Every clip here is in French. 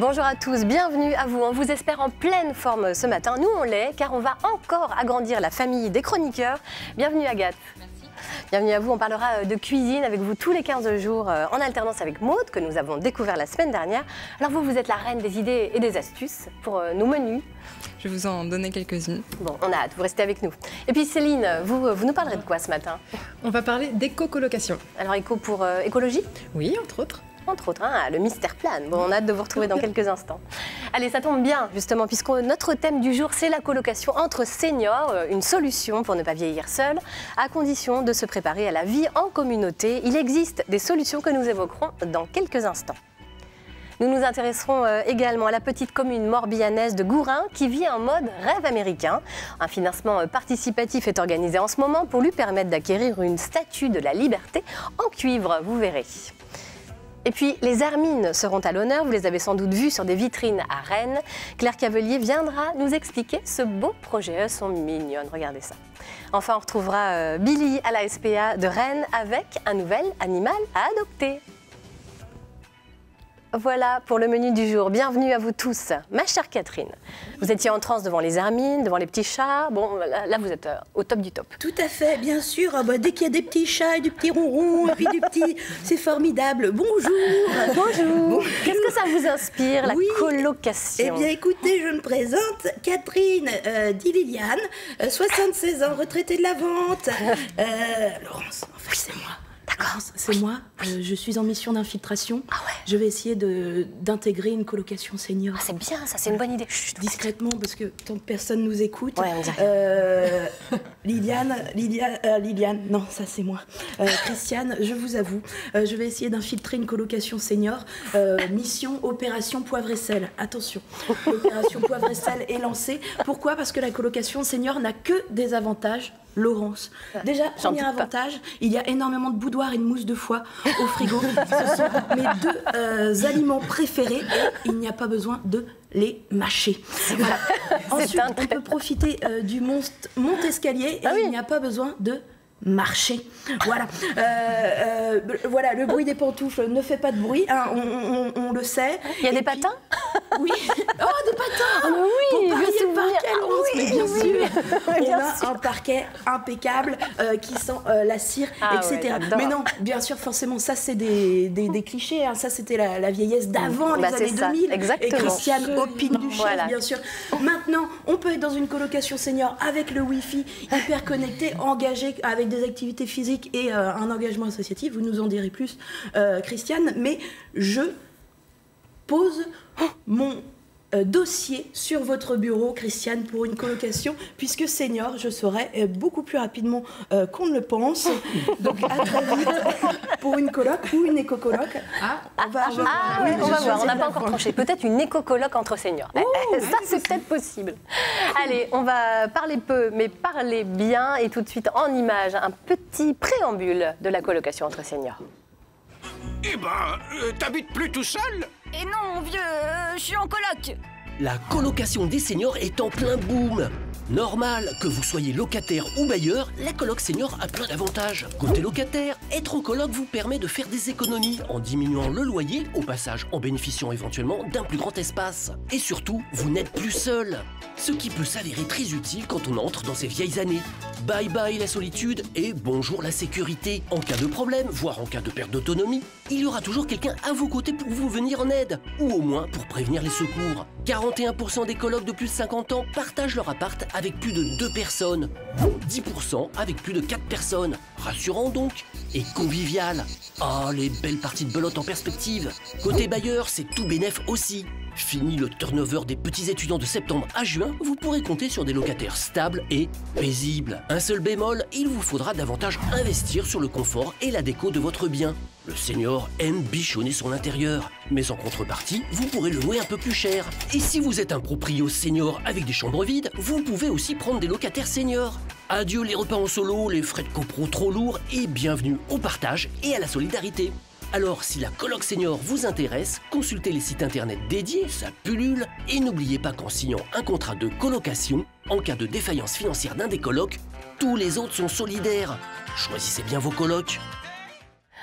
Bonjour à tous, bienvenue à vous. On vous espère en pleine forme ce matin. Nous, on l'est, car on va encore agrandir la famille des chroniqueurs. Bienvenue Agathe. Merci. Bienvenue à vous. On parlera de cuisine avec vous tous les 15 jours en alternance avec Maude, que nous avons découvert la semaine dernière. Alors vous êtes la reine des idées et des astuces pour nos menus. Je vais vous en donner quelques-unes. Bon, on a hâte, vous restez avec nous. Et puis Céline, vous nous parlerez de quoi ce matin? On va parler d'éco-colocation. Alors éco pour écologie? Oui, entre autres. Entre autres, hein, le mystère plane. Bon, on a hâte de vous retrouver dans quelques instants. Allez, ça tombe bien, justement, puisque notre thème du jour, c'est la colocation entre seniors, une solution pour ne pas vieillir seul, à condition de se préparer à la vie en communauté. Il existe des solutions que nous évoquerons dans quelques instants. Nous nous intéresserons également à la petite commune morbihanaise de Gourin qui vit en mode rêve américain. Un financement participatif est organisé en ce moment pour lui permettre d'acquérir une statue de la liberté en cuivre, vous verrez. Et puis, les hermines seront à l'honneur, vous les avez sans doute vues sur des vitrines à Rennes. Claire Cavelier viendra nous expliquer ce beau projet, elles sont mignonnes, regardez ça. Enfin, on retrouvera Billy à la SPA de Rennes avec un nouvel animal à adopter. Voilà pour le menu du jour. Bienvenue à vous tous. Ma chère Catherine, vous étiez en transe devant les hermines, devant les petits chats. Bon, là vous êtes au top du top. Tout à fait, bien sûr. Ah bah, dès qu'il y a des petits chats et des petits ronrons et puis des petits... C'est formidable. Bonjour. Bonjour. Qu'est-ce que ça vous inspire, la colocation? Eh bien, écoutez, je me présente. Catherine Liliane, 76 ans, retraitée de la vente. Laurence, en fait, c'est moi. D'accord. C'est moi, je suis en mission d'infiltration. Ah ouais. Je vais essayer d'intégrer une colocation senior. Ah, c'est bien, ça, c'est une bonne idée. Chut, discrètement, parce que tant que personne nous écoute. Ouais, on dirait. Liliane, non, ça c'est moi. Christiane, je vous avoue, je vais essayer d'infiltrer une colocation senior. Mission Opération Poivre et Sel. Attention, l'opération Poivre et Sel est lancée. Pourquoi? Parce que la colocation senior n'a que des avantages. Laurence. Déjà, premier avantage, il y a énormément de boudoir et de mousse de foie au frigo. Ce sont mes deux aliments préférés et il n'y a pas besoin de les mâcher. Voilà. Ensuite, on peut profiter du monte-escalier et il n'y a pas besoin de marcher. Voilà. Voilà, le bruit des pantoufles ne fait pas de bruit, hein, on le sait. Il y a des patins? Oui. Oh, des patins! Ah, mais oui, pour parier le parquet, Laurence, mais bien sûr. On a un parquet impeccable qui sent la cire, etc. Ouais, mais non, bien sûr, forcément, ça c'est des clichés. Hein. Ça c'était la vieillesse d'avant, les années 2000. Exactement. Et Christiane opine du chef, bien sûr. Maintenant, on peut être dans une colocation senior avec le Wi-Fi, hyper connecté, engagé avec des activités physiques et un engagement associatif. Vous nous en direz plus, Christiane. Mais je pose mon dossier sur votre bureau, Christiane, pour une colocation, puisque senior, je serai beaucoup plus rapidement qu'on ne le pense. Donc à très vite pour une coloc ou une éco-coloc. On va voir, on n'a pas encore tranché. Peut-être une éco-coloc entre seniors. Ça, c'est peut-être possible. Allez, on va parler peu, mais parler bien. Et tout de suite, en image, un petit préambule de la colocation entre seniors. Eh ben, t'habites plus tout seul? Et non, vieux, je suis en coloc. La colocation des seniors est en plein boom. Normal, que vous soyez locataire ou bailleur, la coloc senior a plein d'avantages. Côté locataire, être en coloc vous permet de faire des économies en diminuant le loyer, au passage en bénéficiant éventuellement d'un plus grand espace. Et surtout, vous n'êtes plus seul. Ce qui peut s'avérer très utile quand on entre dans ces vieilles années. Bye bye la solitude et bonjour la sécurité. En cas de problème, voire en cas de perte d'autonomie, il y aura toujours quelqu'un à vos côtés pour vous venir en aide, ou au moins pour prévenir les secours. 41% des colocs de plus de 50 ans partagent leur appart avec plus de 2 personnes, 10% avec plus de 4 personnes. Rassurant donc, et convivial. Ah, les belles parties de belote en perspective. Côté bailleur, c'est tout bénef aussi. Fini le turnover des petits étudiants de septembre à juin, vous pourrez compter sur des locataires stables et paisibles. Un seul bémol, il vous faudra davantage investir sur le confort et la déco de votre bien. Le senior aime bichonner son intérieur, mais en contrepartie, vous pourrez le louer un peu plus cher. Et si vous êtes un proprio senior avec des chambres vides, vous pouvez aussi prendre des locataires seniors. Adieu les repas en solo, les frais de copro trop lourds et bienvenue au partage et à la solidarité. Alors, si la coloc senior vous intéresse, consultez les sites internet dédiés, ça pullule, et n'oubliez pas qu'en signant un contrat de colocation, en cas de défaillance financière d'un des colocs, tous les autres sont solidaires. Choisissez bien vos colocs.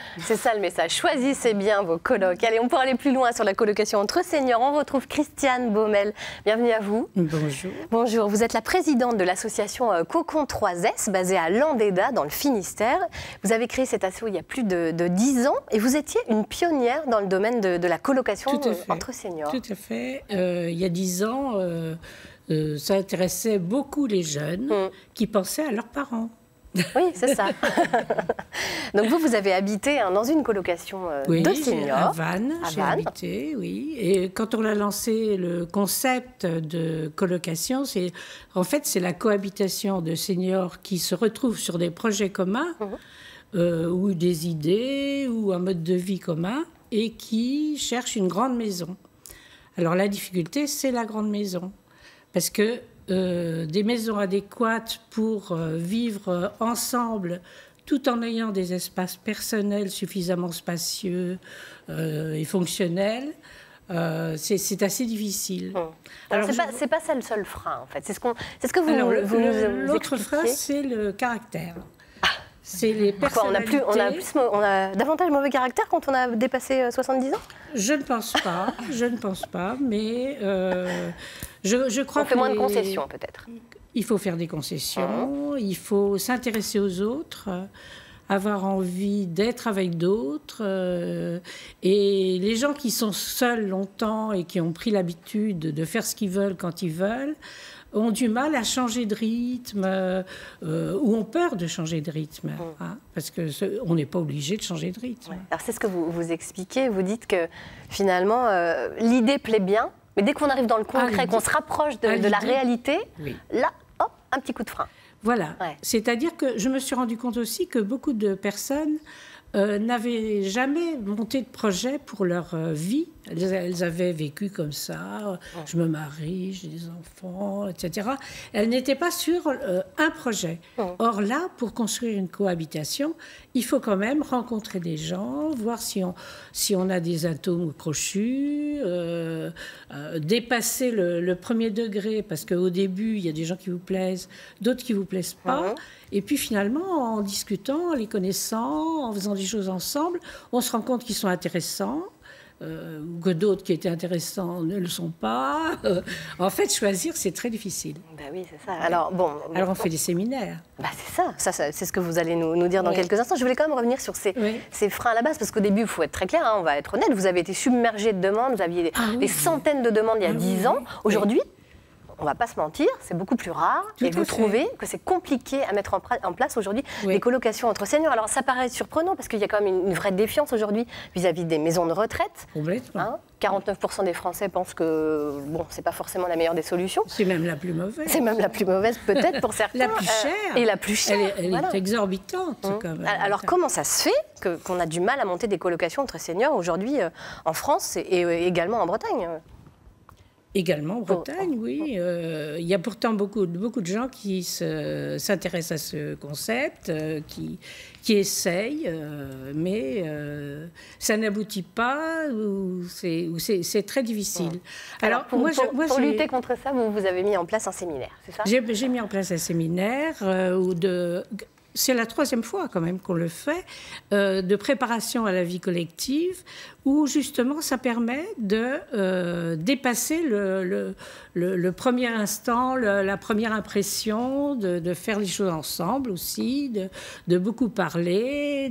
C'est ça le message. Choisissez bien vos colocs. Allez, on pourra aller plus loin sur la colocation entre seniors. On retrouve Christiane Baumel. Bienvenue à vous. Bonjour. Bonjour, vous êtes la présidente de l'association Cocon 3S, basée à Landéda, dans le Finistère. Vous avez créé cette asso il y a plus de 10 ans et vous étiez une pionnière dans le domaine de la colocation entre seniors. Tout à fait. Il y a 10 ans, ça intéressait beaucoup les jeunes qui pensaient à leurs parents. Oui, c'est ça. Donc vous avez habité dans une colocation de seniors. À Vannes, j'ai habité, oui. Et quand on a lancé le concept de colocation, c'est la cohabitation de seniors qui se retrouvent sur des projets communs, ou des idées, ou un mode de vie commun, et qui cherchent une grande maison. Alors la difficulté, c'est la grande maison. Parce que des maisons adéquates pour vivre ensemble tout en ayant des espaces personnels suffisamment spacieux et fonctionnels, c'est assez difficile. Alors c'est pas ça le seul frein en fait. C'est ce que vous nous l'autre frein, c'est le caractère. C'est les personnalités. On a davantage mauvais caractère quand on a dépassé 70 ans? Je ne pense pas, mais je crois on fait moins de concessions peut-être. Il faut faire des concessions, il faut s'intéresser aux autres, avoir envie d'être avec d'autres. Et les gens qui sont seuls longtemps et qui ont pris l'habitude de faire ce qu'ils veulent quand ils veulent, ont du mal à changer de rythme ou ont peur de changer de rythme, parce qu'on n'est pas obligé de changer de rythme. Ouais. Alors c'est ce que vous expliquez, vous dites que finalement l'idée plaît bien, mais dès qu'on arrive dans le concret, qu'on se rapproche de la réalité, là, hop, un petit coup de frein. Voilà, c'est-à-dire que je me suis rendu compte aussi que beaucoup de personnes n'avaient jamais monté de projet pour leur vie. Elles avaient vécu comme ça, je me marie, j'ai des enfants, etc. Elles n'étaient pas sur un projet. Or là, pour construire une cohabitation, il faut quand même rencontrer des gens, voir si on a des atomes crochus, dépasser le premier degré, parce qu'au début, il y a des gens qui vous plaisent, d'autres qui ne vous plaisent pas. Et puis finalement, en discutant, en les connaissant, en faisant des choses ensemble, on se rend compte qu'ils sont intéressants, ou que d'autres qui étaient intéressants ne le sont pas. En fait, choisir, c'est très difficile. Ben oui, c'est ça. Alors on fait des séminaires. Ben c'est ça, c'est ce que vous allez nous dire dans quelques instants. Je voulais quand même revenir sur ces freins à la base, parce qu'au début, il faut être très clair, on va être honnête, vous avez été submergé de demandes, vous aviez des centaines de demandes il y a 10 ans. Aujourd'hui, on ne va pas se mentir, c'est beaucoup plus rare. Et vous trouvez que c'est compliqué à mettre en place aujourd'hui des colocations entre seniors. Alors ça paraît surprenant parce qu'il y a quand même une vraie défiance aujourd'hui vis-à-vis des maisons de retraite. Complètement. 49% des Français pensent que c'est pas forcément la meilleure des solutions. C'est même la plus mauvaise. C'est même la plus mauvaise peut-être pour certains. La plus chère. Et la plus chère. Elle est exorbitante quand même. Alors comment ça se fait qu'on a du mal à monter des colocations entre seniors aujourd'hui en France et également en Bretagne? Également en Bretagne, oui. Il y a pourtant beaucoup de gens qui s'intéressent à ce concept, qui essayent, mais ça n'aboutit pas, ou c'est très difficile. Alors pour lutter contre ça, vous avez mis en place un séminaire, c'est ça? J'ai mis en place un séminaire c'est la 3e fois quand même qu'on le fait, de préparation à la vie collective, où justement ça permet de dépasser le premier instant, la première impression, de faire les choses ensemble aussi, de beaucoup parler.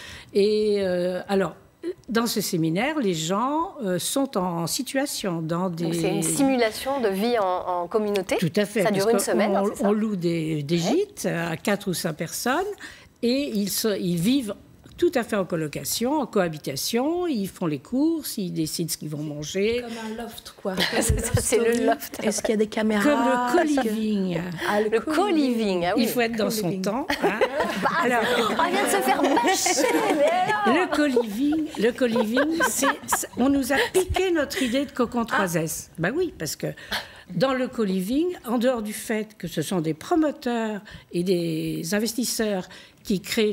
Alors, dans ce séminaire, les gens sont en situation dans des... C'est une simulation de vie en communauté. Tout à fait. Ça dure une semaine. On loue des gîtes à 4 ou 5 personnes et ils vivent tout à fait en colocation, en cohabitation. Ils font les courses, ils décident ce qu'ils vont manger. Comme un loft, quoi. C'est le loft. Est-ce qu'il y a des caméras? Comme le co-living. Le co-living, ah oui. Il faut être dans son temps. Alors, on vient de se faire bâcher. Le co-living, on nous a piqué notre idée de Cocon 3S. Ben oui, parce que dans le co-living, en dehors du fait que ce sont des promoteurs et des investisseurs qui créent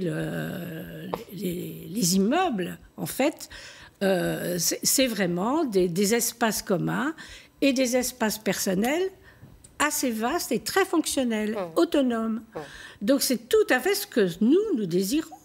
les immeubles, en fait, c'est vraiment des espaces communs et des espaces personnels assez vastes et très fonctionnels, autonomes. Donc c'est tout à fait ce que nous désirons.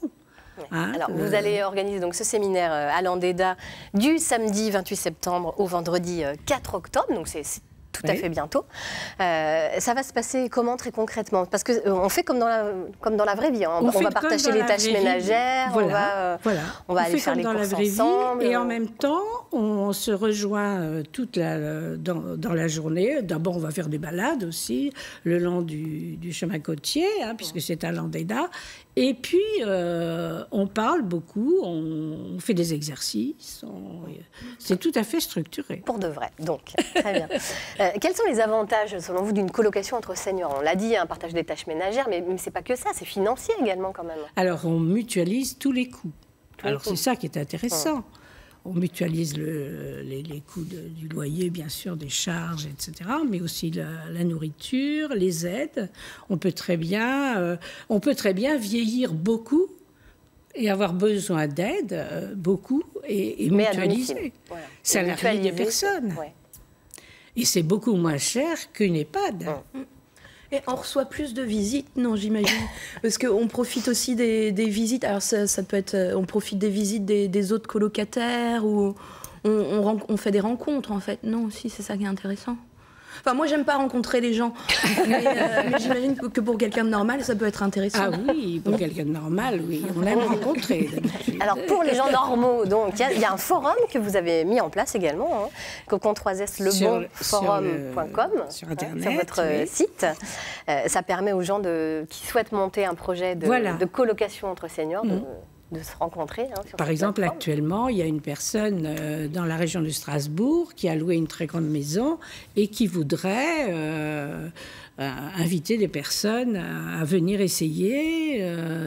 Hein, alors, vous allez organiser donc ce séminaire à Landéda du samedi 28 septembre au vendredi 4 octobre, donc c'est tout à fait bientôt. Ça va se passer comment très concrètement? Parce qu'on fait comme dans la vraie vie. Hein. On va partager les tâches ménagères, on va aller faire les courses ensemble. Et en même temps, on se rejoint dans la journée. D'abord, on va faire des balades aussi le long du chemin côtier, hein, puisque c'est à Landéda. Et puis, on parle beaucoup, on fait des exercices. C'est tout à fait structuré. Pour de vrai, donc. Très bien. Quels sont les avantages, selon vous, d'une colocation entre seniors? On l'a dit, un partage des tâches ménagères, mais ce n'est pas que ça, c'est financier également quand même. Alors, on mutualise tous les coûts. Alors, c'est ça qui est intéressant. On mutualise les coûts du loyer, bien sûr, des charges, etc., mais aussi la nourriture, les aides. On peut très bien vieillir beaucoup et avoir besoin d'aide beaucoup et mutualiser. Voilà. Salarier des personnes. Ouais. Et c'est beaucoup moins cher qu'une EHPAD. Et on reçoit plus de visites, non, j'imagine. Parce qu'on profite aussi des visites. Alors, ça peut être. On profite des visites des autres colocataires ou on fait des rencontres, en fait. Non, aussi, c'est ça qui est intéressant. Enfin, moi, j'aime pas rencontrer les gens. Mais j'imagine que pour quelqu'un de normal, ça peut être intéressant. Ah oui, pour quelqu'un de normal, oui. On aime rencontrer, d'habitude. Alors, pour les gens normaux, donc, il y a un forum que vous avez mis en place également, hein, cocon3slebonforum.com, sur Internet, sur votre site. Ça permet aux gens qui souhaitent monter un projet de colocation entre seniors de se rencontrer. Hein, Par exemple, actuellement, il y a une personne dans la région de Strasbourg qui a loué une très grande maison et qui voudrait inviter des personnes à venir essayer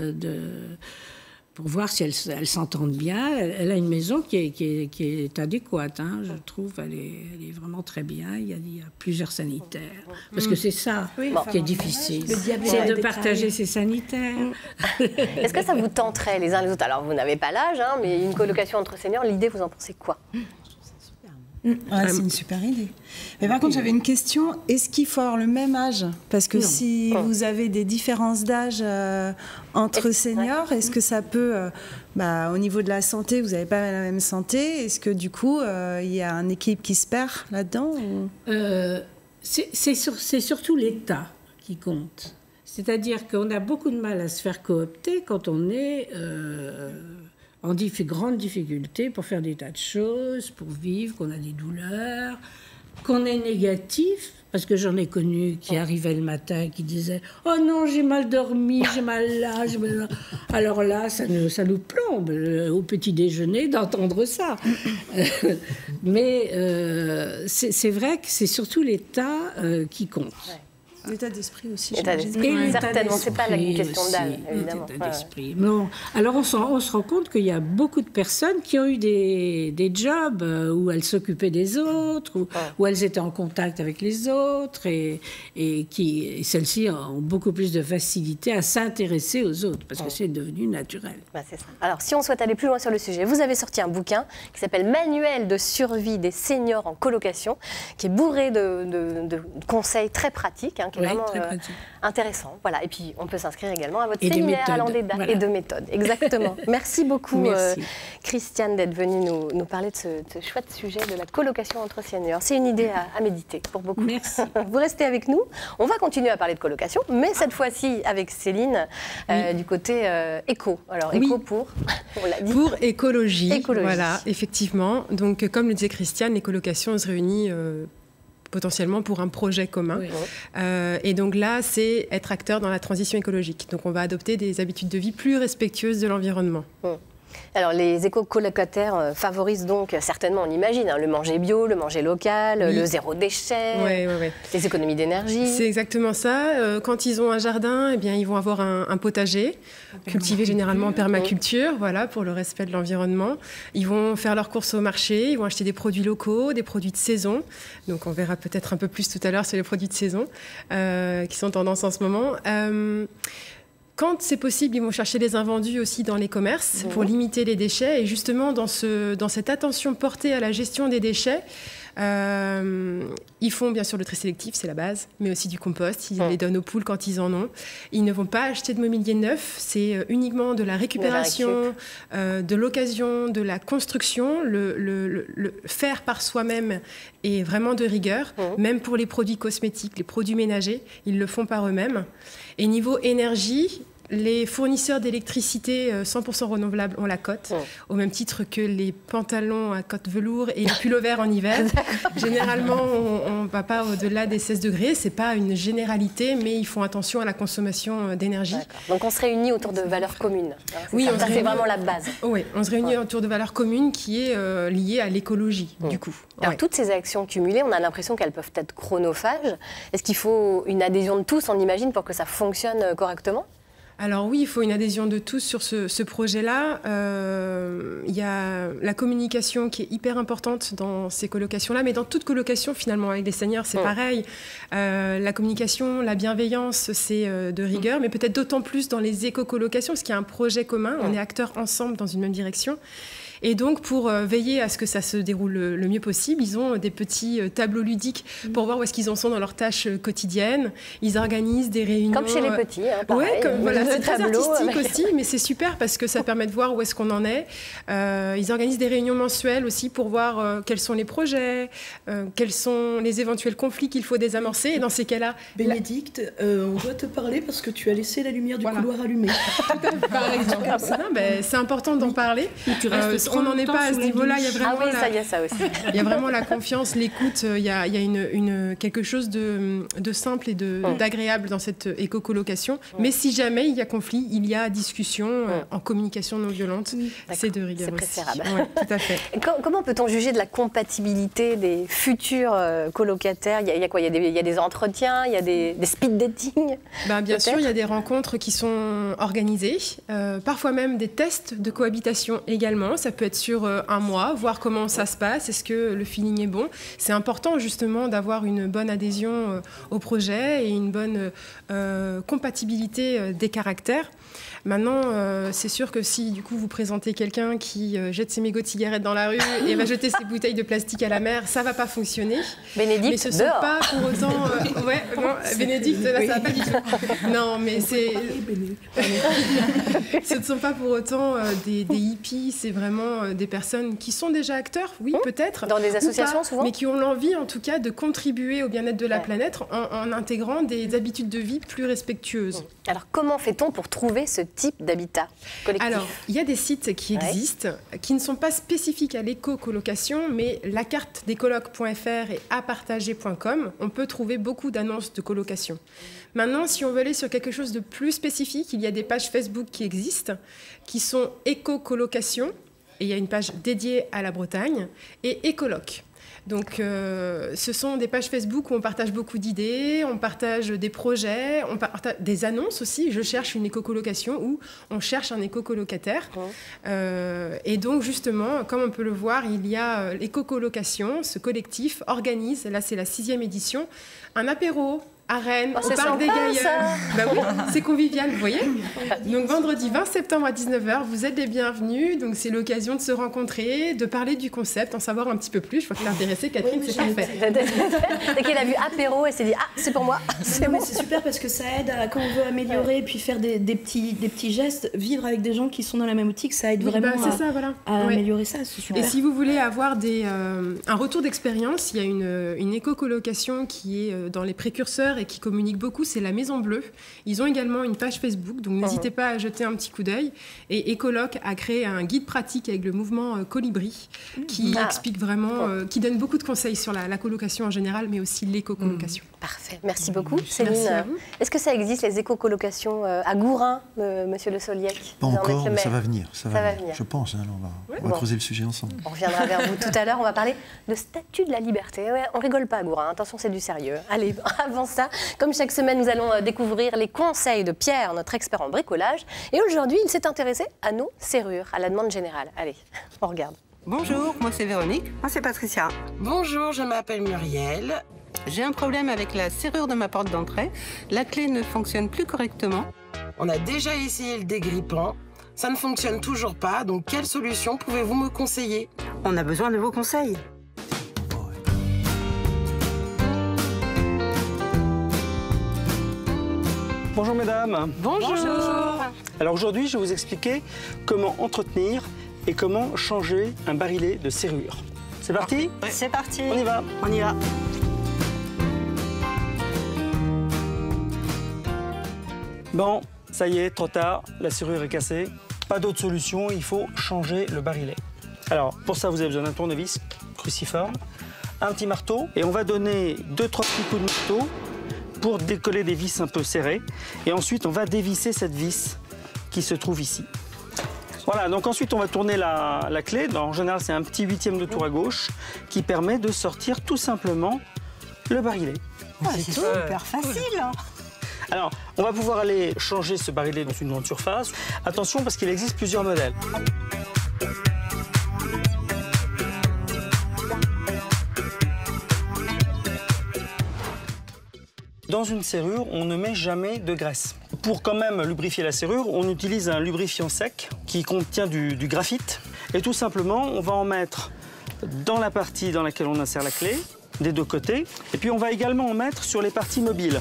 pour voir si elles s'entendent bien. Elle a une maison qui est adéquate, hein, je trouve. Elle est vraiment très bien. Il y a plusieurs sanitaires. Parce que c'est ça qui est difficile. C'est de partager ces sanitaires. Est-ce que ça vous tenterait les uns les autres? Alors, vous n'avez pas l'âge, hein, mais une colocation entre seniors, l'idée, vous en pensez quoi? C'est une super idée. Mais par contre, j'avais une question. Est-ce qu'il faut avoir le même âge? Parce que si vous avez des différences d'âge entre seniors, est-ce que ça peut... au niveau de la santé, vous n'avez pas la même santé. Est-ce que du coup, il y a un équilibre qui se perd là-dedans C'est surtout l'État qui compte. C'est-à-dire qu'on a beaucoup de mal à se faire coopter quand on est... en grande difficulté pour faire des tas de choses, pour vivre, qu'on a des douleurs, qu'on est négatif, parce que j'en ai connu qui arrivaient le matin, qui disaient « Oh non, j'ai mal dormi, j'ai mal là, j'ai mal là ». Alors là, ça nous plombe au petit déjeuner d'entendre ça. Mais c'est vrai que c'est surtout l'État qui compte. Ouais. L'état d'esprit aussi. Certainement, c'est pas la question d'âge, évidemment. L'état d'esprit. Non. Alors, on se rend compte qu'il y a beaucoup de personnes qui ont eu des jobs où elles s'occupaient des autres, où elles étaient en contact avec les autres, et celles-ci ont beaucoup plus de facilité à s'intéresser aux autres, parce que c'est devenu naturel. C'est ça. Alors, si on souhaite aller plus loin sur le sujet, vous avez sorti un bouquin qui s'appelle « Manuel de survie des seniors en colocation », qui est bourré de conseils très pratiques, hein, qui est vraiment intéressant. Voilà. Et puis, on peut s'inscrire également à votre séminaire à Landéda. Et de méthodes, exactement. Merci beaucoup, Christiane, d'être venue nous parler de ce chouette sujet de la colocation entre seniors. C'est une idée à méditer pour beaucoup. Merci. Vous restez avec nous. On va continuer à parler de colocation, mais cette fois-ci avec Céline, du côté éco. Alors, éco pour, on l'a dit. Pour écologie. Voilà, effectivement. Donc, comme le disait Christiane, les colocations, on se réunit potentiellement pour un projet commun. Et donc là, c'est être acteur dans la transition écologique. Donc on va adopter des habitudes de vie plus respectueuses de l'environnement. Alors les éco-colocataires favorisent donc certainement, on imagine, le manger bio, le manger local, le zéro déchet, les économies d'énergie. C'est exactement ça. Quand ils ont un jardin, eh bien, ils vont avoir un potager, cultivé généralement en permaculture, voilà, pour le respect de l'environnement. Ils vont faire leurs courses au marché, ils vont acheter des produits locaux, des produits de saison. Donc on verra peut-être un peu plus tout à l'heure sur les produits de saison qui sont tendance en ce moment. Quand c'est possible, ils vont chercher les invendus aussi dans les commerces pour limiter les déchets. Et justement, dans cette attention portée à la gestion des déchets, Ils font bien sûr le tri sélectif, c'est la base, mais aussi du compost. Ils les donnent aux poules quand ils en ont. Ils ne vont pas acheter de mobilier neuf, c'est uniquement de la récupération, de l'occasion, de la construction. Le faire par soi-même est vraiment de rigueur, même pour les produits cosmétiques, les produits ménagers, ils le font par eux-mêmes. Et niveau énergie, les fournisseurs d'électricité 100% renouvelables ont la cote, au même titre que les pantalons à cote velours et les pullovers en hiver. Généralement, on ne va pas au-delà des 16 degrés. Ce n'est pas une généralité, mais ils font attention à la consommation d'énergie. Donc on se réunit autour de valeurs communes. Oui, c'est vraiment la base. Oui, on se réunit autour de valeurs communes qui est liée à l'écologie, du coup. Alors, toutes ces actions cumulées, on a l'impression qu'elles peuvent être chronophages. Est-ce qu'il faut une adhésion de tous, on imagine, pour que ça fonctionne correctement ? Alors oui, il faut une adhésion de tous sur ce projet-là. Il y a la communication qui est hyper importante dans ces colocations-là, mais dans toute colocation, finalement, avec les seniors, c'est pareil. La communication, la bienveillance, c'est de rigueur, mais peut-être d'autant plus dans les éco-colocations, parce qu'il y a un projet commun, on est acteurs ensemble dans une même direction. Et donc, pour veiller à ce que ça se déroule le mieux possible, ils ont des petits tableaux ludiques pour voir où est-ce qu'ils en sont dans leurs tâches quotidiennes. Ils organisent des réunions. Comme chez les petits, pareil. Oui, voilà, c'est très artistique aussi, mais c'est super parce que ça permet de voir où est-ce qu'on en est. Ils organisent des réunions mensuelles aussi pour voir quels sont les projets, quels sont les éventuels conflits qu'il faut désamorcer. Et dans ces cas-là... Bénédicte, on doit te parler parce que tu as laissé la lumière du couloir allumée. Par exemple. C'est important d'en parler. On n'en est pas à ce niveau-là. Il y a vraiment ça y est, ça aussi. Il y a vraiment la confiance, l'écoute. Il y a quelque chose de simple et d'agréable dans cette éco-colocation. Mais si jamais il y a conflit, il y a discussion en communication non violente. C'est de rigueur aussi. C'est préférable. Oui, tout à fait. Comment peut-on juger de la compatibilité des futurs colocataires ? Il y a quoi ? Il y a des entretiens, il y a des speed dating. Bien sûr, il y a des rencontres qui sont organisées. Parfois même des tests de cohabitation également. Ça peut être sur un mois, voir comment ça se passe, est-ce que le feeling est bon. C'est important justement d'avoir une bonne adhésion au projet et une bonne compatibilité des caractères. Maintenant, c'est sûr que si du coup vous présentez quelqu'un qui jette ses mégots de cigarettes dans la rue et va jeter ses bouteilles de plastique à la mer, ça va pas fonctionner. Bénédicte, mais ce ne sont pas pour autant... Bénédicte, là, ça va pas du tout. Non, mais c'est... Ce ne sont pas pour autant des hippies, c'est vraiment des personnes qui sont déjà acteurs, oui, peut-être. Dans des associations, souvent. Mais qui ont l'envie, en tout cas, de contribuer au bien-être de la planète en intégrant des habitudes de vie plus respectueuses. Alors, comment fait-on pour trouver ce type d'habitat collectif ? Alors, il y a des sites qui existent, qui ne sont pas spécifiques à l'éco-colocation, mais la carte des colocs.fr et apartager.com, on peut trouver beaucoup d'annonces de colocation. Maintenant, si on veut aller sur quelque chose de plus spécifique, il y a des pages Facebook qui existent, qui sont éco-colocation, et il y a une page dédiée à la Bretagne, et écoloc. Donc, ce sont des pages Facebook où on partage beaucoup d'idées, on partage des projets, on partage des annonces aussi. Je cherche une éco-colocation où on cherche un éco-colocataire. Et donc, justement, comme on peut le voir, il y a l'éco-colocation, ce collectif organise, là c'est la 6e édition, un apéro à Rennes, au Parc des Gailleurs. Oui, c'est convivial, vous voyez. Donc vendredi 20 septembre à 19h, vous êtes les bienvenus. Donc c'est l'occasion de se rencontrer, de parler du concept, en savoir un petit peu plus. Je crois que t'es intéressée, Catherine, c'est parfait. Dès qu'elle a vu apéro, elle s'est dit c'est pour moi. C'est super parce que ça aide à, quand on veut améliorer et puis faire des petits gestes, vivre avec des gens qui sont dans la même optique, ça aide vraiment à améliorer ça. C'est super. Et si vous voulez avoir un retour d'expérience, il y a une éco-colocation qui est dans les précurseurs et qui communique beaucoup, c'est la Maison Bleue. Ils ont également une page Facebook, donc n'hésitez pas à jeter un petit coup d'œil. Et Écoloc a créé un guide pratique avec le mouvement Colibri, qui explique vraiment, qui donne beaucoup de conseils sur la colocation en général, mais aussi l'éco-colocation. Parfait, merci beaucoup. Céline, est-ce que ça existe, les éco-colocations à Gourin, monsieur Le Soliec? Pas encore, mais ça va venir. Ça va venir. Je pense, on va creuser le sujet ensemble. On reviendra vers vous tout à l'heure, on va parler de statut de la liberté. Ouais, on rigole pas à Gourin, attention, c'est du sérieux. Allez, avant ça, comme chaque semaine, nous allons découvrir les conseils de Pierre, notre expert en bricolage. Et aujourd'hui, il s'est intéressé à nos serrures, à la demande générale. Allez, on regarde. Bonjour, moi c'est Véronique. Moi c'est Patricia. Bonjour, je m'appelle Muriel. J'ai un problème avec la serrure de ma porte d'entrée. La clé ne fonctionne plus correctement. On a déjà essayé le dégrippant. Ça ne fonctionne toujours pas, donc quelle solution pouvez-vous me conseiller? On a besoin de vos conseils. Bonjour mesdames. Bonjour. Alors aujourd'hui, je vais vous expliquer comment entretenir et comment changer un barillet de serrure. C'est parti? C'est parti. On y va. On y va. Bon, ça y est, trop tard, la serrure est cassée. Pas d'autre solution, il faut changer le barillet. Alors, pour ça, vous avez besoin d'un tournevis cruciforme, un petit marteau, et on va donner 2-3 petits coups de marteau pour décoller des vis un peu serrées. Et ensuite, on va dévisser cette vis qui se trouve ici. Voilà, donc ensuite, on va tourner la clé. En général, c'est un petit 8e de tour à gauche qui permet de sortir tout simplement le barillet. Oh, c'est super facile. Alors, on va pouvoir aller changer ce barillet dans une grande surface. Attention, parce qu'il existe plusieurs modèles. Dans une serrure, on ne met jamais de graisse. Pour quand même lubrifier la serrure, on utilise un lubrifiant sec qui contient du graphite. Et tout simplement, on va en mettre dans la partie dans laquelle on insère la clé, des deux côtés. Et puis on va également en mettre sur les parties mobiles.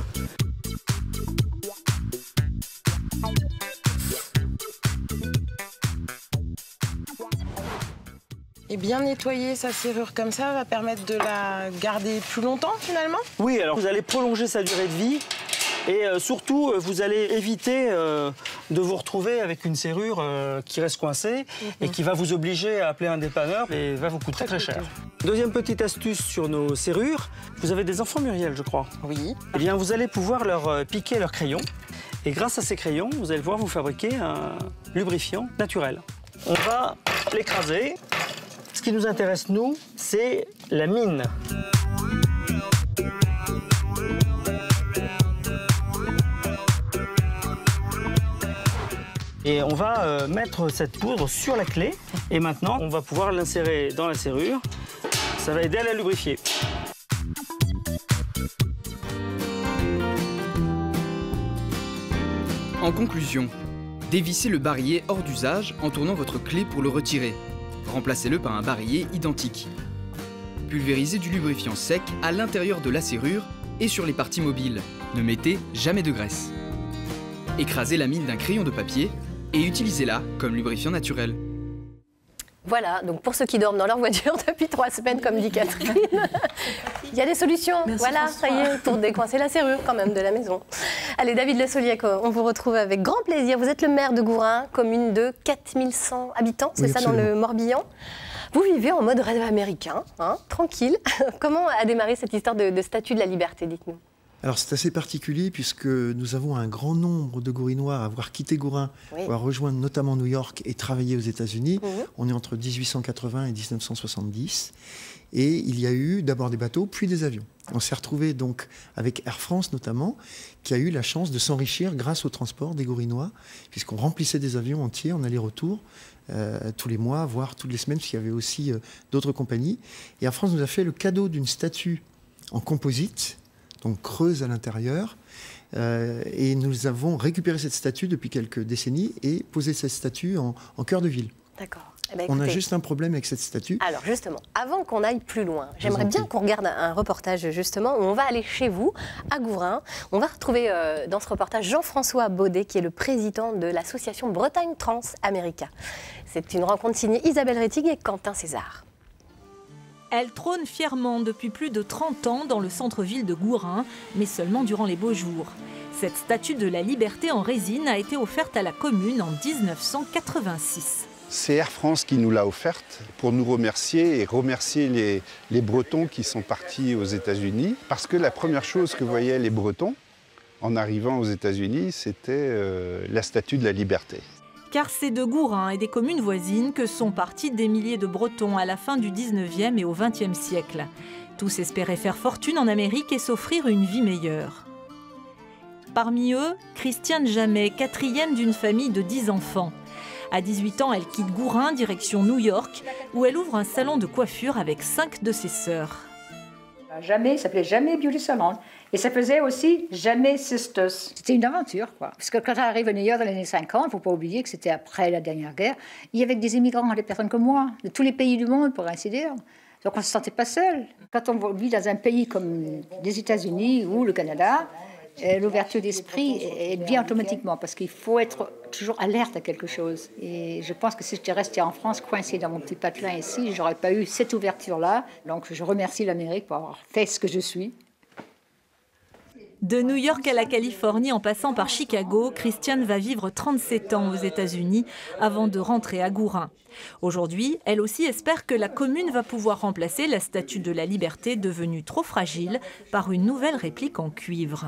Et bien nettoyer sa serrure comme ça va permettre de la garder plus longtemps finalement? Oui, alors vous allez prolonger sa durée de vie et surtout vous allez éviter de vous retrouver avec une serrure qui reste coincée et qui va vous obliger à appeler un dépanneur et va vous coûter très cher. Deuxième petite astuce sur nos serrures, vous avez des enfants, Muriel, je crois. Oui. Eh bien, vous allez pouvoir leur piquer leurs crayons et grâce à ces crayons, vous allez pouvoir vous fabriquer un lubrifiant naturel. On va l'écraser. Ce qui nous intéresse, nous, c'est la mine. Et on va mettre cette poudre sur la clé. Et maintenant, on va pouvoir l'insérer dans la serrure. Ça va aider à la lubrifier. En conclusion, dévissez le barillet hors d'usage en tournant votre clé pour le retirer. Remplacez-le par un barillet identique. Pulvérisez du lubrifiant sec à l'intérieur de la serrure et sur les parties mobiles. Ne mettez jamais de graisse. Écrasez la mine d'un crayon de papier et utilisez-la comme lubrifiant naturel. Voilà, donc pour ceux qui dorment dans leur voiture depuis 3 semaines, comme dit Catherine, il y a des solutions. Merci voilà, François. ça y est, pour décoincer la serrure quand même de la maison. Allez, David Le Soliac, on vous retrouve avec grand plaisir. Vous êtes le maire de Gourin, commune de 4100 habitants, c'est ça, absolument. dans le Morbihan. Vous vivez en mode rêve américain, hein, tranquille. Comment a démarré cette histoire de statue de la liberté, dites-nous? Alors c'est assez particulier puisque nous avons un grand nombre de Gourinois à avoir quitté Gourin, à avoir rejoint notamment New York et travaillé aux États-Unis. On est entre 1880 et 1970. Et il y a eu d'abord des bateaux, puis des avions. On s'est retrouvé donc avec Air France notamment, qui a eu la chance de s'enrichir grâce au transport des Gourinois, puisqu'on remplissait des avions entiers en aller-retour tous les mois, voire toutes les semaines, puisqu'il y avait aussi d'autres compagnies. Et Air France nous a fait le cadeau d'une statue en composite, donc creuse à l'intérieur. Et nous avons récupéré cette statue depuis quelques décennies et posé cette statue en cœur de ville. D'accord. Eh ben, On a écoutez, juste un problème avec cette statue. alors justement, avant qu'on aille plus loin, j'aimerais bien qu'on regarde un reportage justement où on va aller chez vous, à Gourin. On va retrouver dans ce reportage Jean-François Baudet, qui est le président de l'association Bretagne Trans America. C'est une rencontre signée Isabelle Rettig et Quentin César. Elle trône fièrement depuis plus de 30 ans dans le centre-ville de Gourin, mais seulement durant les beaux jours. Cette statue de la liberté en résine a été offerte à la commune en 1986. C'est Air France qui nous l'a offerte pour nous remercier et remercier les Bretons qui sont partis aux États-Unis. Parce que la première chose que voyaient les Bretons en arrivant aux États-Unis, c'était la statue de la liberté. Car c'est de Gourin et des communes voisines que sont partis des milliers de Bretons à la fin du 19e et au 20e siècle. Tous espéraient faire fortune en Amérique et s'offrir une vie meilleure. Parmi eux, Christiane Jamet, 4e d'une famille de 10 enfants. À 18 ans, elle quitte Gourin, direction New York, où elle ouvre un salon de coiffure avec 5 de ses sœurs. Jamais, ça s'appelait Jamais Beauty Salon. Et ça faisait aussi Jamais Sisters. C'était une aventure, quoi. Parce que quand on arrive à New York dans les années 50, il ne faut pas oublier que c'était après la dernière guerre, il y avait des immigrants, des personnes comme moi, de tous les pays du monde, pour ainsi dire. Donc on ne se sentait pas seul. Quand on vit dans un pays comme les États-Unis ou le Canada, l'ouverture d'esprit, elle vient automatiquement parce qu'il faut être toujours alerte à quelque chose. Et je pense que si j'étais restée en France, coincée dans mon petit patelin ici, j'aurais pas eu cette ouverture-là. Donc je remercie l'Amérique pour avoir fait ce que je suis. De New York à la Californie, en passant par Chicago, Christiane va vivre 37 ans aux États-Unis avant de rentrer à Gourin. Aujourd'hui, elle aussi espère que la commune va pouvoir remplacer la Statue de la Liberté devenue trop fragile par une nouvelle réplique en cuivre.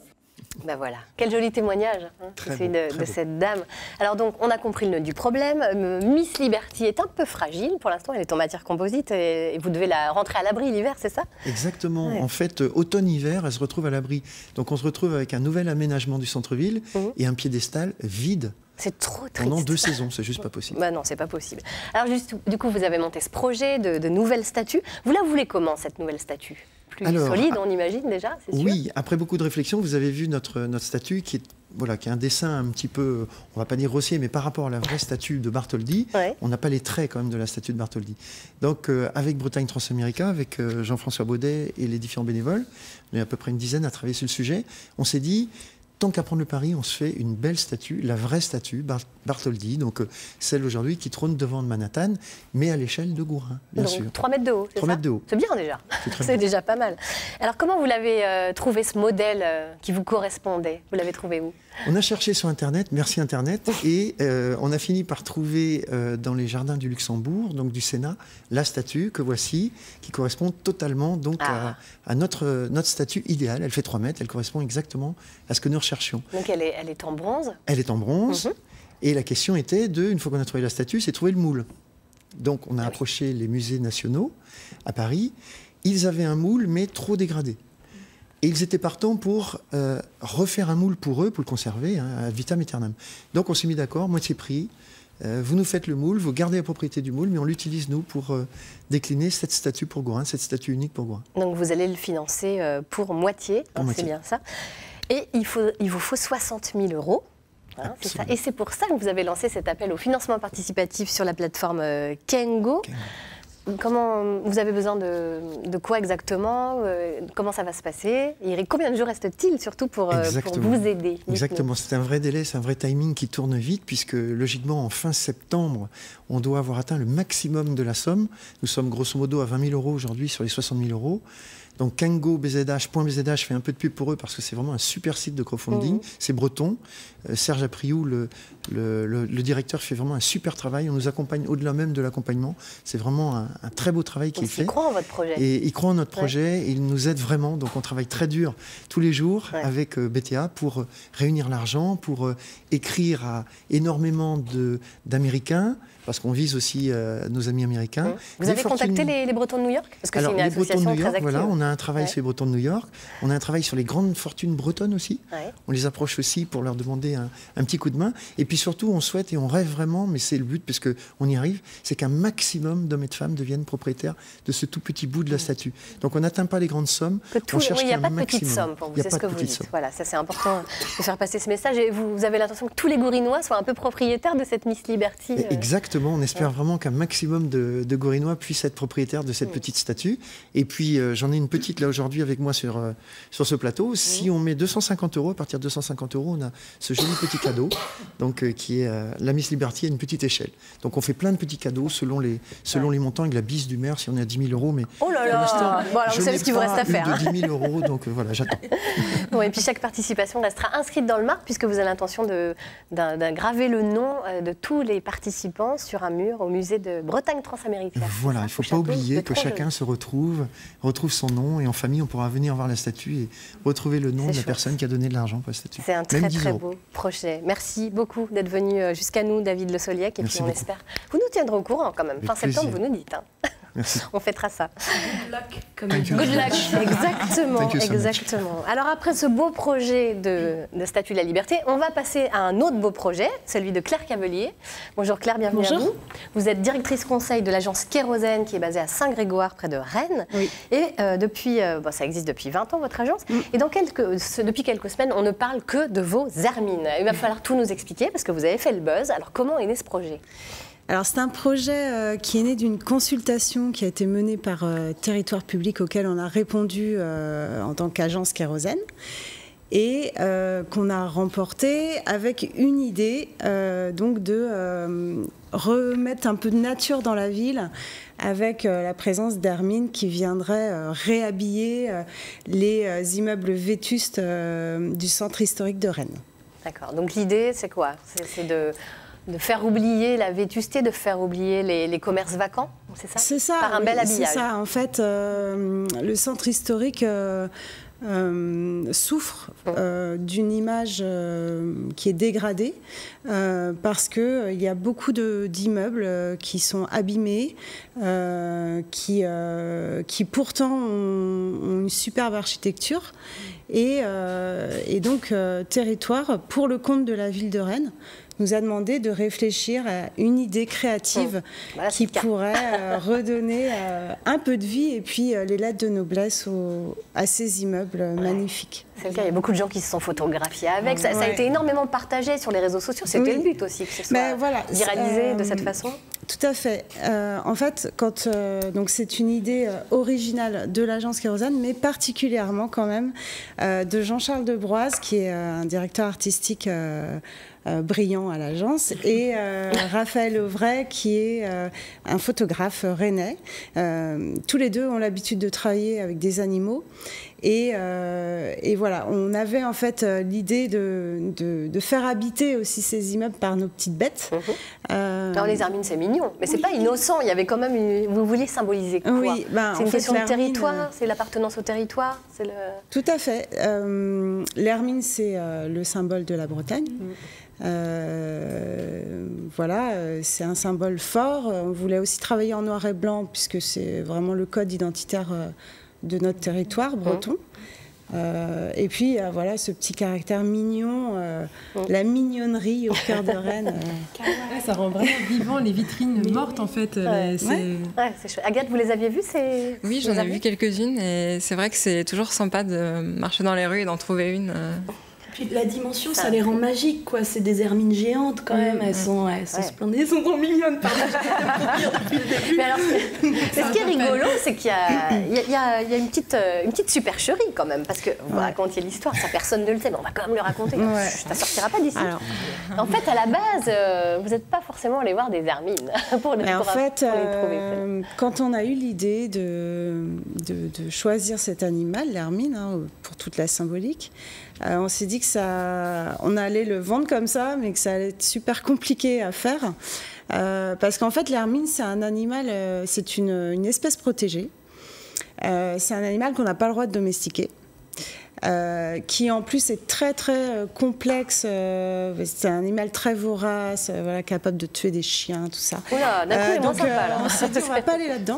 Ben voilà, quel joli témoignage celui de cette dame. Alors donc, on a compris le nœud du problème. Miss Liberty est un peu fragile pour l'instant, elle est en matière composite et vous devez la rentrer à l'abri l'hiver, c'est ça? Exactement. Ouais. En fait, automne-hiver, elle se retrouve à l'abri. Donc on se retrouve avec un nouvel aménagement du centre-ville et un piédestal vide. C'est trop triste. Pendant 2 saisons, c'est juste pas possible. Bah non, c'est pas possible. Alors juste, du coup, vous avez monté ce projet de nouvelle statue. Vous la voulez comment, cette nouvelle statue? Plus solide, on imagine déjà, c'est sûr. Oui, après beaucoup de réflexions, vous avez vu notre statue qui est un dessin un petit peu, on va pas dire grossier, mais par rapport à la vraie statue de Bartholdi, on n'a pas les traits quand même de la statue de Bartholdi. Donc avec Bretagne Transamérica, avec Jean-François Baudet et les différents bénévoles, on est à peu près une dizaine à travailler sur le sujet, on s'est dit, tant qu'à prendre le pari, on se fait une belle statue, la vraie statue, Bartholdi, donc celle aujourd'hui qui trône devant Manhattan, mais à l'échelle de Gourin, bien sûr. 3 mètres de haut, c'est ça? 3 mètres de haut. C'est bien déjà, c'est déjà pas mal. Alors comment vous l'avez trouvé ce modèle qui vous correspondait? Vous l'avez trouvé où? On a cherché sur Internet, merci Internet, et on a fini par trouver dans les jardins du Luxembourg, donc du Sénat, la statue que voici, qui correspond totalement donc à notre statue idéale. Elle fait 3 mètres, elle correspond exactement à ce que nous recherchions. Donc elle est en bronze? Elle est en bronze, et la question était une fois qu'on a trouvé la statue, c'est trouver le moule. Donc on a approché les musées nationaux à Paris, ils avaient un moule mais trop dégradé. Et ils étaient partants pour refaire un moule pour eux, pour le conserver, ad vitam aeternam. Donc on s'est mis d'accord, moitié prix, vous nous faites le moule, vous gardez la propriété du moule, mais on l'utilise nous pour décliner cette statue pour Gourin, cette statue unique pour Gourin. Donc vous allez le financer pour moitié, c'est bien ça. Et il vous faut 60 000 €. C'est ça. Et c'est pour ça que vous avez lancé cet appel au financement participatif sur la plateforme Kengo. Comment vous avez besoin de quoi exactement? Comment ça va se passer? Et combien de jours reste-t-il surtout pour vous aider? Exactement, c'est un vrai délai, c'est un vrai timing qui tourne vite puisque logiquement en fin septembre, on doit avoir atteint le maximum de la somme. Nous sommes grosso modo à 20 000 € aujourd'hui sur les 60 000 €. Donc Kengo BZH fait un peu de pub pour eux parce que c'est vraiment un super site de crowdfunding. C'est breton. Serge Apriou, le directeur, fait vraiment un super travail. On nous accompagne au-delà même de l'accompagnement. C'est vraiment un très beau travail qui est fait. Il croit en votre projet. Et il croit en notre projet. Et il nous aide vraiment. Donc on travaille très dur tous les jours avec BTA pour réunir l'argent, pour écrire à énormément d'Américains. Parce qu'on vise aussi nos amis américains. Vous avez contacté les Bretons de New York? Parce que c'est une association très active. Voilà, on a un travail sur les Bretons de New York. On a un travail sur les grandes fortunes bretonnes aussi. On les approche aussi pour leur demander un petit coup de main. Et puis surtout, on souhaite et on rêve vraiment, mais c'est le but, parce qu'on y arrive, c'est qu'un maximum d'hommes et de femmes deviennent propriétaires de ce tout petit bout de la statue. Donc on n'atteint pas les grandes sommes. Il n'y a pas de petite somme pour vous, c'est ce que vous dites. Voilà, ça c'est important de faire passer ce message. Et vous avez l'intention que tous les Gourinois soient un peu propriétaires de cette Miss Liberty. Exactement. On espère vraiment qu'un maximum de Gourinois puissent être propriétaires de cette petite statue. Et puis, j'en ai une petite là aujourd'hui avec moi sur ce plateau. Si on met 250 €, à partir de 250 €, on a ce joli petit cadeau, donc, qui est la Miss Liberty à une petite échelle. Donc, on fait plein de petits cadeaux selon les montants, avec la bise du maire si on est à 10 000 €. Mais oh là là, bon, alors vous savez ce qu'il vous reste à faire. De 10 000 €, donc voilà, j'attends. Bon, et puis chaque participation restera inscrite dans le marbre, puisque vous avez l'intention d'engraver le nom de tous les participants sur un mur au musée de Bretagne Transamérica. Voilà, il ne faut pas oublier que chacun se retrouve son nom, et en famille, on pourra venir voir la statue et retrouver le nom de la personne qui a donné de l'argent pour la statue. C'est un très très beau projet. Merci beaucoup d'être venu jusqu'à nous, David Le Soliec, et puis on espère. Vous nous tiendrez au courant quand même. Fin septembre, vous nous dites. Merci. On fêtera ça. Good luck. Good luck, exactement. Exactement. Alors après ce beau projet de Statue de la Liberté, on va passer à un autre beau projet, celui de Claire Cavelier. Bonjour Claire, bienvenue à vous. Vous êtes directrice conseil de l'agence Kérosène qui est basée à Saint-Grégoire, près de Rennes. Oui. Et depuis, ça existe depuis 20 ans, votre agence. Et depuis quelques semaines, on ne parle que de vos hermines. Il va falloir tout nous expliquer parce que vous avez fait le buzz. Alors comment est né ce projet ? Alors c'est un projet qui est né d'une consultation qui a été menée par Territoire Public auquel on a répondu en tant qu'agence Kérosène. et qu'on a remporté avec une idée donc de remettre un peu de nature dans la ville avec la présence d'Hermine qui viendrait réhabiller les immeubles vétustes du centre historique de Rennes. D'accord, donc l'idée c'est quoi? C'est de faire oublier la vétusté, de faire oublier les commerces vacants, c'est ça? C'est ça, par un bel habillage. C'est ça, en fait, le centre historique souffre d'une image qui est dégradée parce qu'il y a beaucoup d'immeubles qui sont abîmés, qui pourtant ont une superbe architecture et donc Territoire, pour le compte de la ville de Rennes, nous a demandé de réfléchir à une idée créative qui pourrait redonner un peu de vie et puis les lettres de noblesse à ces immeubles magnifiques. C'est le cas, il y a beaucoup de gens qui se sont photographiés avec. Ça a été énormément partagé sur les réseaux sociaux. C'était le but aussi, que ce soit viralisé de cette façon. Tout à fait. En fait, donc c'est une idée originale de l'agence Kérosane, mais particulièrement quand même de Jean-Charles Debroise, qui est un directeur artistique brillant à l'agence, et Raphaël Auvray, qui est un photographe rennais. Tous les deux ont l'habitude de travailler avec des animaux. Et voilà, on avait en fait l'idée de faire habiter aussi ces immeubles par nos petites bêtes. Alors les hermines, c'est mignon, mais c'est pas innocent. Il y avait quand même vous vouliez symboliser quoi? Oui, c'est une question de territoire, c'est l'appartenance au territoire. Tout à fait. L'hermine, c'est le symbole de la Bretagne. Voilà, c'est un symbole fort. On voulait aussi travailler en noir et blanc puisque c'est vraiment le code identitaire de notre territoire breton. Et puis voilà, ce petit caractère mignon, la mignonnerie au cœur de Rennes. Ça rend vraiment vivant les vitrines mortes en fait. C'est chouette. Agathe, vous les aviez vues Oui, j'en ai vu quelques-unes et c'est vrai que c'est toujours sympa de marcher dans les rues et d'en trouver une. Puis la dimension, ça les rend magiques, quoi. C'est des hermines géantes quand même. Elles sont splendides, elles sont trop mignonnes. Pardon, depuis le début. Mais alors, ce qui est rigolo, c'est qu'il y a une petite supercherie quand même, parce que vous racontiez l'histoire, ça personne ne le sait, mais on va quand même le raconter. Ça sortira pas d'ici. En fait, à la base, vous n'êtes pas forcément allé voir des hermines pour les trouver. Quand on a eu l'idée de choisir cet animal, l'hermine, pour toute la symbolique, on s'est dit que on allait le vendre comme ça, mais que ça allait être super compliqué à faire. Parce qu'en fait, l'hermine, c'est un animal, c'est une espèce protégée. C'est un animal qu'on n'a pas le droit de domestiquer. Qui en plus est très très complexe. C'est un animal très vorace, capable de tuer des chiens, tout ça. Oula, donc on s'est dit, on ne va pas aller là-dedans.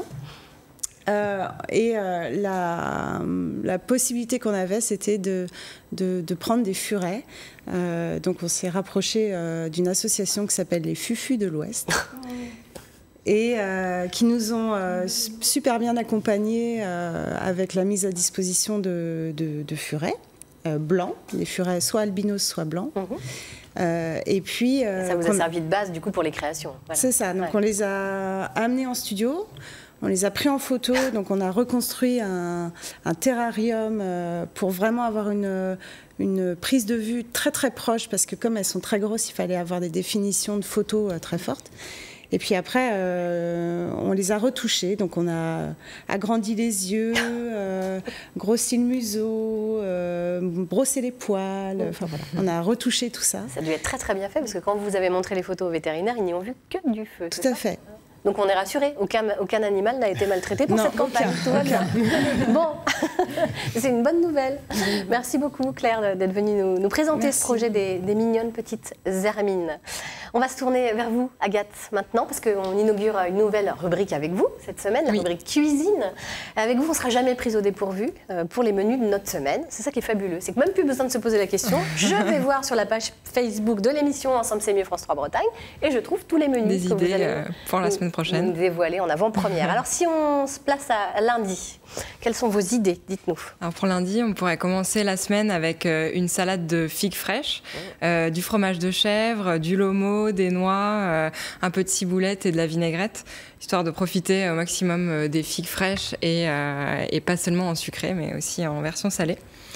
La possibilité qu'on avait, c'était de prendre des furets. Donc on s'est rapproché d'une association qui s'appelle les Fufus de l'Ouest. Et qui nous ont super bien accompagnés avec la mise à disposition de furets blancs, les furets soit albinos, soit blancs. Et puis, ça vous a servi de base du coup pour les créations. Voilà. C'est ça, donc on les a amenés en studio. On les a pris en photo, donc on a reconstruit un terrarium pour vraiment avoir une prise de vue très très proche, parce que comme elles sont très grosses, il fallait avoir des définitions de photos très fortes. Et puis après, on les a retouchés, donc on a agrandi les yeux, grossi le museau, brossé les poils, enfin voilà, on a retouché tout ça. Ça a dû être très très bien fait, parce que quand vous avez montré les photos aux vétérinaires, ils n'y ont vu que du feu. Tout à fait. Donc on est rassuré, aucun animal n'a été maltraité pour cette campagne. Tout va bien. Bon, c'est une bonne nouvelle. Merci beaucoup Claire d'être venue nous présenter ce projet des mignonnes petites hermines. On va se tourner vers vous, Agathe, maintenant, parce qu'on inaugure une nouvelle rubrique avec vous cette semaine, la rubrique cuisine. Avec vous, on ne sera jamais pris au dépourvu pour les menus de notre semaine. C'est ça qui est fabuleux, c'est que même plus besoin de se poser la question. Je vais voir sur la page Facebook de l'émission Ensemble c'est mieux France 3 Bretagne et je trouve tous les menus des que idées vous allez pour la semaine prochaine. Dévoiler en avant-première. Alors si on se place à lundi, quelles sont vos idées? Dites-nous. Alors pour lundi, on pourrait commencer la semaine avec une salade de figues fraîches, du fromage de chèvre, du lomo, des noix, un peu de ciboulette et de la vinaigrette, histoire de profiter au maximum des figues fraîches et pas seulement en sucré, mais aussi en version salée.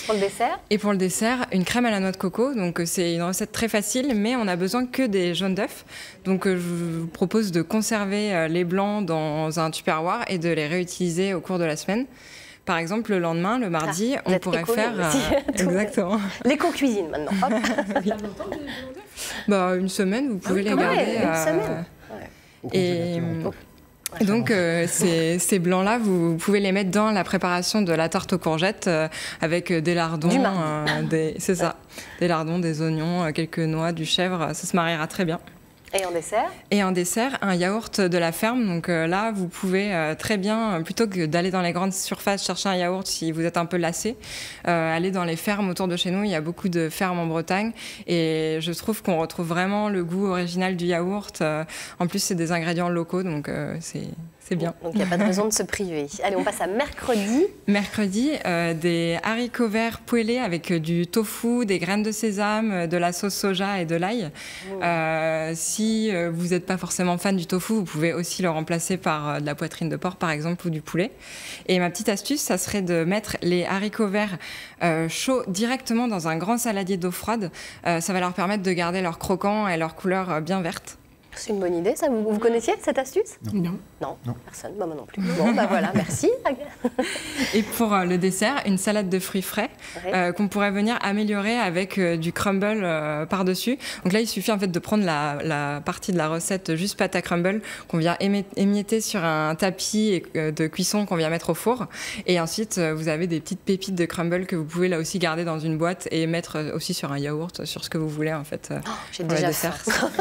Pour le dessert? Et pour le dessert, une crème à la noix de coco. Donc c'est une recette très facile, mais on a besoin que des jaunes d'œufs. Donc je vous propose de conserver les blancs dans un tupperware et de les réutiliser au cours de la semaine. Par exemple, le lendemain, le mardi, on pourrait faire... exactement. L'éco-cuisine maintenant. Bah, une semaine, vous pouvez les garder. Une semaine. Et donc, ces blancs-là, vous pouvez les mettre dans la préparation de la tarte aux courgettes avec des lardons. C'est ça. Des lardons, des oignons, quelques noix, du chèvre. Ça se mariera très bien. Et en dessert? Et en dessert, un yaourt de la ferme. Donc là, vous pouvez très bien, plutôt que d'aller dans les grandes surfaces chercher un yaourt si vous êtes un peu lassé, aller dans les fermes autour de chez nous. Il y a beaucoup de fermes en Bretagne. Et je trouve qu'on retrouve vraiment le goût original du yaourt. En plus, c'est des ingrédients locaux, donc c'est bien. Donc il n'y a pas de raison de se priver. Allez, on passe à mercredi. Mercredi, des haricots verts poêlés avec du tofu, des graines de sésame, de la sauce soja et de l'ail. Si vous n'êtes pas forcément fan du tofu, vous pouvez aussi le remplacer par de la poitrine de porc, par exemple, ou du poulet. Et ma petite astuce, ça serait de mettre les haricots verts chauds directement dans un grand saladier d'eau froide. Ça va leur permettre de garder leur croquant et leur couleur bien verte. C'est une bonne idée, ça. Vous connaissiez cette astuce? Non. Non, personne. Bah, moi non plus. Bon, bah voilà, merci. Et pour le dessert, une salade de fruits frais qu'on pourrait venir améliorer avec du crumble par-dessus. Donc là, il suffit en fait de prendre la partie de la recette juste pâte à crumble qu'on vient émietter sur un tapis de cuisson qu'on vient mettre au four. Et ensuite, vous avez des petites pépites de crumble que vous pouvez là aussi garder dans une boîte et mettre aussi sur un yaourt, sur ce que vous voulez en fait. J'ai déjà faim.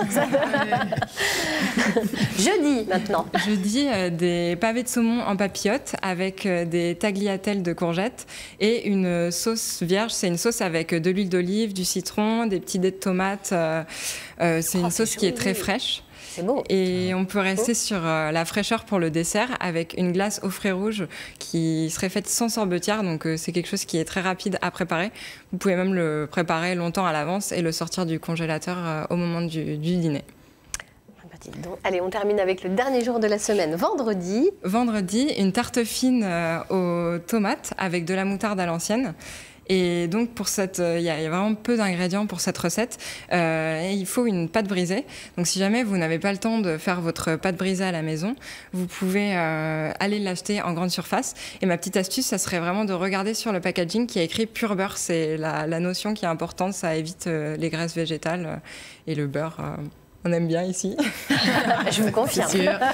Jeudi maintenant. Jeudi, des pavés de saumon en papillote avec des tagliatelles de courgettes et une sauce vierge. C'est une sauce avec de l'huile d'olive, du citron, des petits dés de tomates. C'est une sauce qui est très fraîche. C'est beau. Et on peut rester sur la fraîcheur pour le dessert avec une glace aux fruits rouges qui serait faite sans sorbetière. Donc c'est quelque chose qui est très rapide à préparer. Vous pouvez même le préparer longtemps à l'avance et le sortir du congélateur au moment du dîner. Allez, on termine avec le dernier jour de la semaine, vendredi. Vendredi, une tarte fine aux tomates avec de la moutarde à l'ancienne. Et donc, il y a vraiment peu d'ingrédients pour cette recette. Et il faut une pâte brisée. Donc, si jamais vous n'avez pas le temps de faire votre pâte brisée à la maison, vous pouvez aller l'acheter en grande surface. Et ma petite astuce, ça serait vraiment de regarder sur le packaging qui a écrit pur beurre. C'est la notion qui est importante. Ça évite les graisses végétales et le beurre. On aime bien ici. Je vous confirme.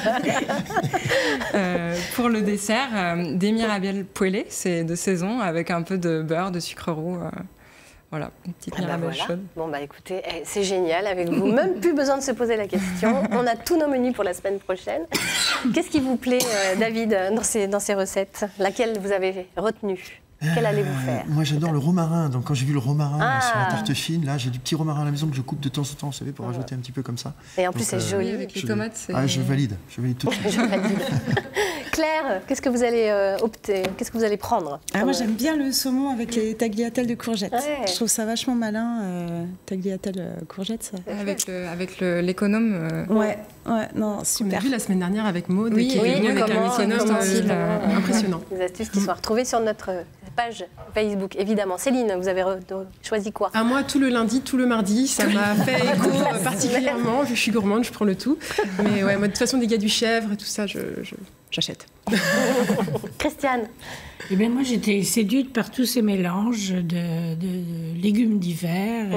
Pour le dessert, des mirabelles poêlées, c'est de saison, avec un peu de beurre, de sucre roux. Voilà, une petite mirabelle chaude. Bon, bah écoutez, c'est génial avec vous. Même plus besoin de se poser la question. On a tous nos menus pour la semaine prochaine. Qu'est-ce qui vous plaît, David, dans ces recettes? Laquelle vous avez retenue? Quelle allez-vous faire? Moi, j'adore le romarin. Donc, quand j'ai vu le romarin sur la tarte fine, là, j'ai du petit romarin à la maison que je coupe de temps en temps, vous savez, pour rajouter un petit peu comme ça. Et en plus, c'est joli. Avec les tomates, je valide tout de suite. Je valide. Claire, qu'est-ce que vous allez opter? Qu'est-ce que vous allez prendre? Moi, j'aime bien le saumon avec les tagliatelles de courgettes. Je trouve ça vachement malin, tagliatelles courgettes. Ça. Avec l'économe. Ouais, non, super. On a vu la semaine dernière avec Maud, qui est venue avec un méconome impressionnant. Des astuces qui sont retrouvées sur notre page Facebook, évidemment. Céline, vous avez choisi quoi? Moi, tout le lundi, tout le mardi, ça m'a fait écho particulièrement. Vu que je suis gourmande, je prends le tout. Mais ouais, moi, de toute façon, des gars du chèvre et tout ça, j'achète. Christiane? Eh bien, moi, j'étais séduite par tous ces mélanges de légumes d'hiver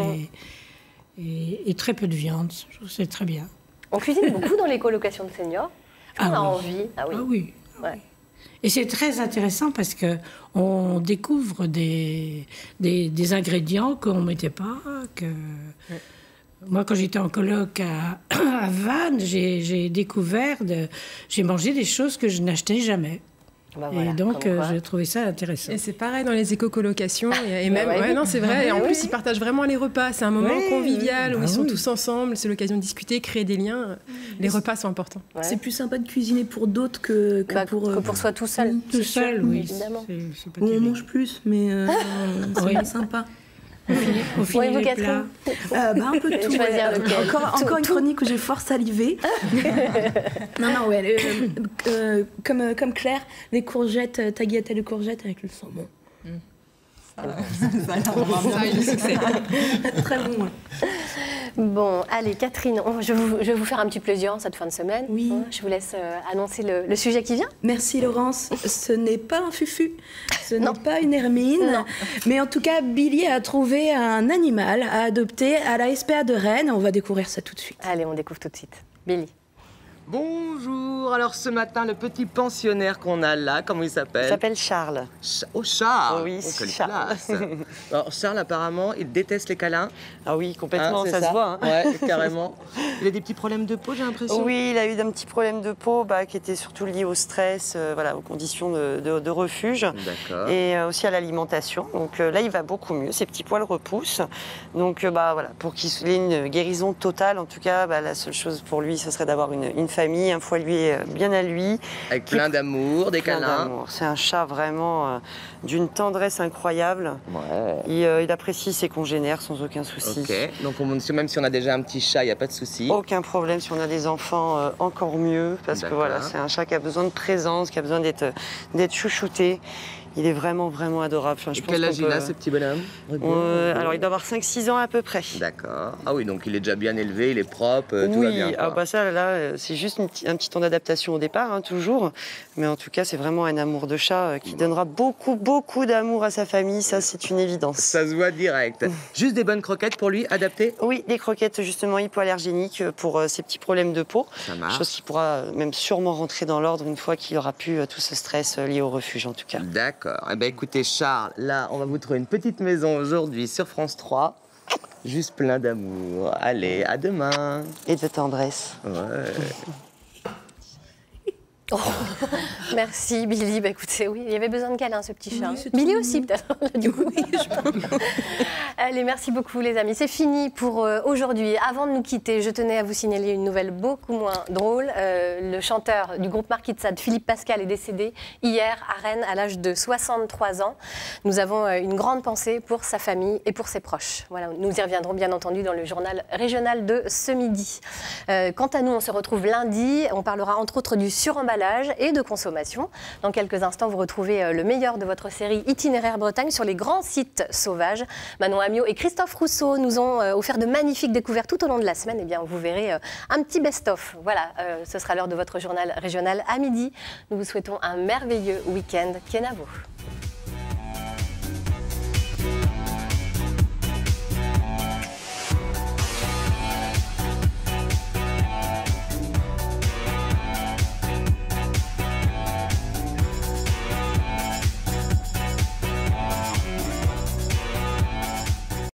et très peu de viande. Je trouve que c'est très bien. On cuisine beaucoup dans les colocations de seniors. On a envie. Ah oui. Et c'est très intéressant parce qu'on découvre des ingrédients qu'on ne mettait pas. Moi, quand j'étais en coloc à Vannes, j'ai mangé des choses que je n'achetais jamais. Et donc, j'ai trouvé ça intéressant. Et c'est pareil dans les éco-colocations. Et même, non, c'est vrai. Et en plus, ils partagent vraiment les repas. C'est un moment convivial où ils sont tous ensemble. C'est l'occasion de discuter, créer des liens. Les repas sont importants. C'est plus sympa de cuisiner pour d'autres que pour soi tout seul. Tout seul, oui. Évidemment. On mange plus, mais c'est sympa. On finit les plats. Un peu de tout. Encore une chronique où j'ai fort salivé. Comme Claire, les courgettes, tagliatelles de courgettes avec le saumon. Ça a eu du succès. Très bon. Bon, allez, Catherine, je vais vous faire un petit plaisir cette fin de semaine. Oui. Je vous laisse annoncer le sujet qui vient. Merci Laurence. Ce n'est pas un fufu, ce n'est pas une hermine, mais en tout cas, Billy a trouvé un animal à adopter à la SPA de Rennes. On va découvrir ça tout de suite. Allez, on découvre tout de suite. Billy. Bonjour, alors ce matin, le petit pensionnaire qu'on a là, comment il s'appelle? Il s'appelle Charles. Charles. Oui, quelle Charles. classe. Alors Charles, apparemment, il déteste les câlins. Ah oui, complètement, c'est ça se voit. Hein. Ouais, carrément. Il a des petits problèmes de peau, j'ai l'impression. Oui, il a eu un petit problème de peau qui était surtout lié au stress, voilà, aux conditions de refuge. D'accord. Et aussi à l'alimentation. Donc là, il va beaucoup mieux, ses petits poils repoussent. Donc voilà, pour qu'il ait une guérison totale, en tout cas, la seule chose pour lui, ce serait d'avoir une famille, un foyer bien à lui. Avec plein d'amour, des câlins. C'est un chat vraiment d'une tendresse incroyable. Ouais. Il apprécie ses congénères sans aucun souci. Ok, donc même si on a déjà un petit chat, il n'y a pas de souci. Aucun problème. Si on a des enfants, encore mieux. Parce que voilà, c'est un chat qui a besoin de présence, qui a besoin d'être chouchouté. Il est vraiment, vraiment adorable. Enfin, quel âge il a, ce petit bonhomme? Alors, il doit avoir 5-6 ans à peu près. D'accord. Ah oui, donc il est déjà bien élevé, il est propre, tout va bien. Oui, ça, là, c'est juste un petit temps d'adaptation au départ, hein, toujours. Mais en tout cas, c'est vraiment un amour de chat qui donnera beaucoup, beaucoup d'amour à sa famille. Ça, c'est une évidence. Ça se voit direct. Juste des bonnes croquettes pour lui, adaptées? Oui, des croquettes, justement, hypoallergéniques pour ses petits problèmes de peau. Ça marche. Chose qui pourra même sûrement rentrer dans l'ordre une fois qu'il aura pu tout ce stress lié au refuge, en tout cas. D'accord. Eh bien, écoutez, Charles, là, on va vous trouver une petite maison aujourd'hui sur France 3. Juste plein d'amour. Allez, à demain. Et de tendresse. Ouais. Oh, merci Billy. Écoutez, oui, il y avait besoin de câlin, ce petit chat. Oui, Billy aussi, peut-être. Allez, merci beaucoup les amis. C'est fini pour aujourd'hui. Avant de nous quitter, je tenais à vous signaler une nouvelle beaucoup moins drôle. Le chanteur du groupe Marquis de Sade, Philippe Pascal, est décédé hier à Rennes à l'âge de 63 ans. Nous avons une grande pensée pour sa famille et pour ses proches. Voilà, nous y reviendrons bien entendu dans le journal régional de ce midi. Quant à nous, on se retrouve lundi. On parlera entre autres du suremballage et de consommation. Dans quelques instants, vous retrouvez le meilleur de votre série Itinéraire Bretagne sur les grands sites sauvages. Manon Amiot et Christophe Rousseau nous ont offert de magnifiques découvertes tout au long de la semaine. Eh bien, vous verrez un petit best-of. Voilà, ce sera l'heure de votre journal régional à midi. Nous vous souhaitons un merveilleux week-end. Kenavo.